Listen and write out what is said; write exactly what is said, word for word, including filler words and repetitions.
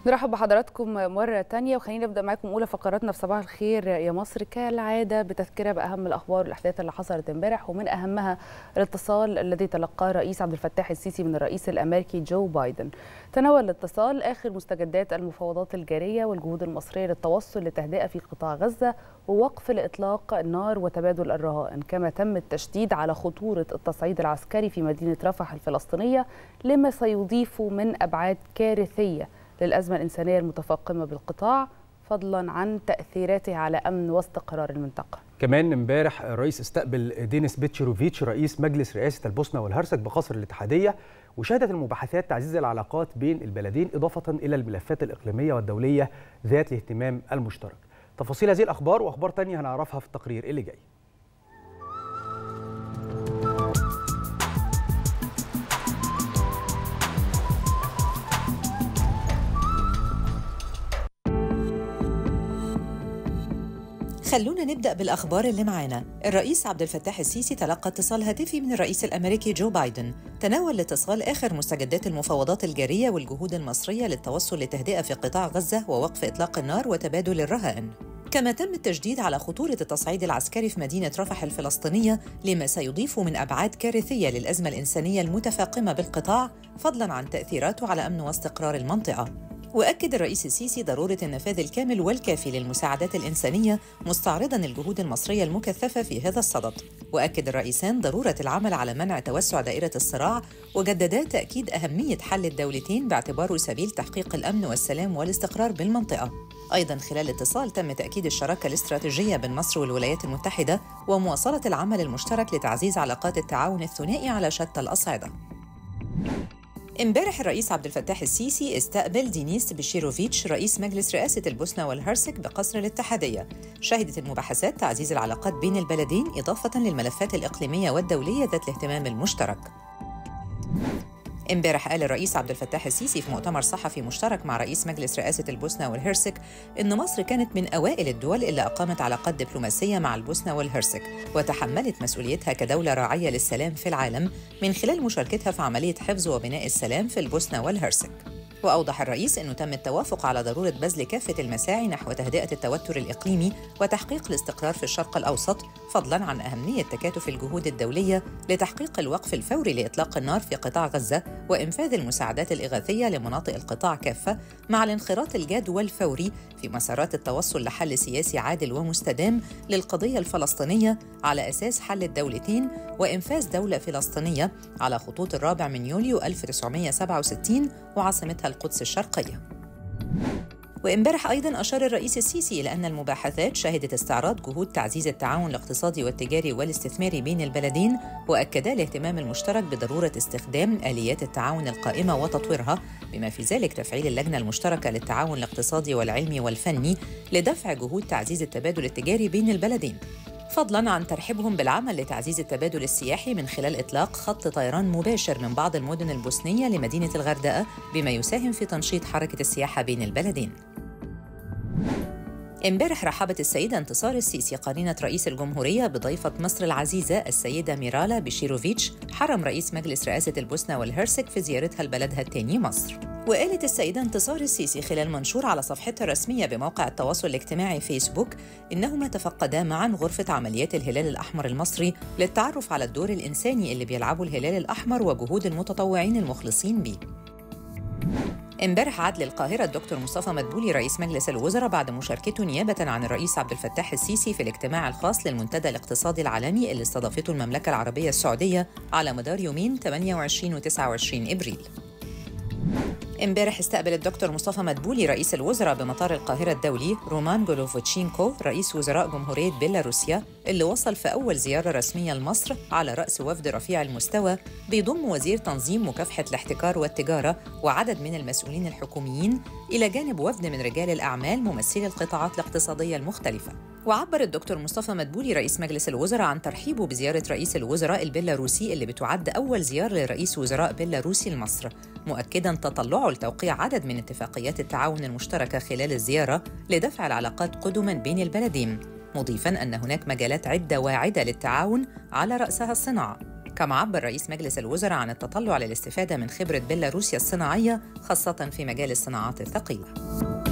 نرحب بحضراتكم مرة تانية، وخلينا نبدأ معاكم أولى فقراتنا في صباح الخير يا مصر كالعادة بتذكرة بأهم الأخبار والأحداث اللي حصلت امبارح، ومن أهمها الاتصال الذي تلقاه الرئيس عبد الفتاح السيسي من الرئيس الأمريكي جو بايدن. تناول الاتصال آخر مستجدات المفاوضات الجارية والجهود المصرية للتوصل لتهدئة في قطاع غزة ووقف لإطلاق النار وتبادل الرهائن، كما تم التشديد على خطورة التصعيد العسكري في مدينة رفح الفلسطينية لما سيضيف من أبعاد كارثية للأزمة الإنسانية المتفاقمة بالقطاع، فضلا عن تأثيراته على أمن واستقرار المنطقة. كمان امبارح الرئيس استقبل دينيس بيتشروفيتش رئيس مجلس رئاسة البوسنة والهرسك بقصر الاتحادية، وشهدت المباحثات تعزيز العلاقات بين البلدين إضافة إلى الملفات الإقليمية والدولية ذات الاهتمام المشترك. تفاصيل هذه الأخبار وأخبار تانية هنعرفها في التقرير اللي جاي. خلونا نبدأ بالأخبار اللي معانا. الرئيس عبد الفتاح السيسي تلقى اتصال هاتفي من الرئيس الأمريكي جو بايدن. تناول الاتصال آخر مستجدات المفاوضات الجارية والجهود المصرية للتوصل لتهدئة في قطاع غزة ووقف إطلاق النار وتبادل الرهائن. كما تم التشديد على خطورة التصعيد العسكري في مدينة رفح الفلسطينية لما سيضيف من أبعاد كارثية للأزمة الإنسانية المتفاقمة بالقطاع، فضلاً عن تأثيراته على أمن واستقرار المنطقة. وأكد الرئيس السيسي ضرورة النفاذ الكامل والكافي للمساعدات الإنسانية، مستعرضاً الجهود المصرية المكثفة في هذا الصدد. وأكد الرئيسان ضرورة العمل على منع توسع دائرة الصراع، وجددا تأكيد أهمية حل الدولتين باعتباره سبيل تحقيق الأمن والسلام والاستقرار بالمنطقة. أيضاً خلال الاتصال تم تأكيد الشراكة الاستراتيجية بين مصر والولايات المتحدة ومواصلة العمل المشترك لتعزيز علاقات التعاون الثنائي على شتى الأصعدة. امبارح الرئيس عبد الفتاح السيسي استقبل دينيس بيتشروفيتش رئيس مجلس رئاسة البوسنة والهرسك بقصر الاتحادية. شهدت المباحثات تعزيز العلاقات بين البلدين إضافة للملفات الإقليمية والدولية ذات الاهتمام المشترك. امبارح قال الرئيس عبد الفتاح السيسي في مؤتمر صحفي مشترك مع رئيس مجلس رئاسة البوسنة والهرسك إن مصر كانت من أوائل الدول اللي أقامت علاقات دبلوماسية مع البوسنة والهرسك، وتحملت مسؤوليتها كدولة راعية للسلام في العالم من خلال مشاركتها في عملية حفظ وبناء السلام في البوسنة والهرسك. وأوضح الرئيس أنه تم التوافق على ضرورة بذل كافة المساعي نحو تهدئة التوتر الإقليمي وتحقيق الاستقرار في الشرق الأوسط، فضلاً عن أهمية تكاتف الجهود الدولية لتحقيق الوقف الفوري لإطلاق النار في قطاع غزة وإنفاذ المساعدات الإغاثية لمناطق القطاع كافة، مع الانخراط الجاد والفوري في مسارات التوصل لحل سياسي عادل ومستدام للقضية الفلسطينية على أساس حل الدولتين وإنفاذ دولة فلسطينية على خطوط الرابع من يوليو ألف وتسعمائة وسبعة وستين وعاصمتها القدس الشرقية. وإمبارح أيضاً أشار الرئيس السيسي إلى أن المباحثات شهدت استعراض جهود تعزيز التعاون الاقتصادي والتجاري والاستثماري بين البلدين، وأكدا الاهتمام المشترك بضرورة استخدام آليات التعاون القائمة وتطويرها، بما في ذلك تفعيل اللجنة المشتركة للتعاون الاقتصادي والعلمي والفني لدفع جهود تعزيز التبادل التجاري بين البلدين، فضلاً عن ترحيبهم بالعمل لتعزيز التبادل السياحي من خلال إطلاق خط طيران مباشر من بعض المدن البوسنية لمدينة الغردقة، بما يساهم في تنشيط حركة السياحة بين البلدين. امبارح رحبت السيدة انتصار السيسي قرينة رئيس الجمهورية بضيفة مصر العزيزة السيدة ميرالا بيتشروفيتش حرم رئيس مجلس رئاسة البوسنة والهرسك في زيارتها لبلدها الثاني مصر. وقالت السيدة انتصار السيسي خلال منشور على صفحتها الرسمية بموقع التواصل الاجتماعي فيسبوك إنهما تفقدا معاً غرفة عمليات الهلال الأحمر المصري للتعرف على الدور الإنساني اللي بيلعبه الهلال الأحمر وجهود المتطوعين المخلصين بيه. امبارح عاد للقاهرة الدكتور مصطفى مدبولي رئيس مجلس الوزراء بعد مشاركته نيابة عن الرئيس عبد الفتاح السيسي في الاجتماع الخاص للمنتدى الاقتصادي العالمي اللي استضافته المملكة العربية السعودية على مدار يومين ثمانية وعشرين وتسعة وعشرين إبريل. امبارح استقبل الدكتور مصطفى مدبولي رئيس الوزراء بمطار القاهرة الدولي رومان جولوفوتشينكو رئيس وزراء جمهورية بيلاروسيا، اللي وصل في أول زيارة رسمية لمصر على رأس وفد رفيع المستوى بيضم وزير تنظيم مكافحة الاحتكار والتجارة وعدد من المسؤولين الحكوميين، إلى جانب وفد من رجال الأعمال ممثلي القطاعات الاقتصادية المختلفة. وعبر الدكتور مصطفى مدبولي رئيس مجلس الوزراء عن ترحيبه بزيارة رئيس الوزراء البيلاروسي اللي بتعد أول زيارة لرئيس وزراء بيلاروسي لمصر، مؤكداً تطلعه لتوقيع عدد من اتفاقيات التعاون المشتركة خلال الزيارة لدفع العلاقات قدماً بين البلدين، مضيفاً أن هناك مجالات عدة واعدة للتعاون على رأسها الصناعة. كما عبر رئيس مجلس الوزراء عن التطلع للاستفادة من خبرة بيلاروسيا الصناعية خاصة في مجال الصناعات الثقيلة.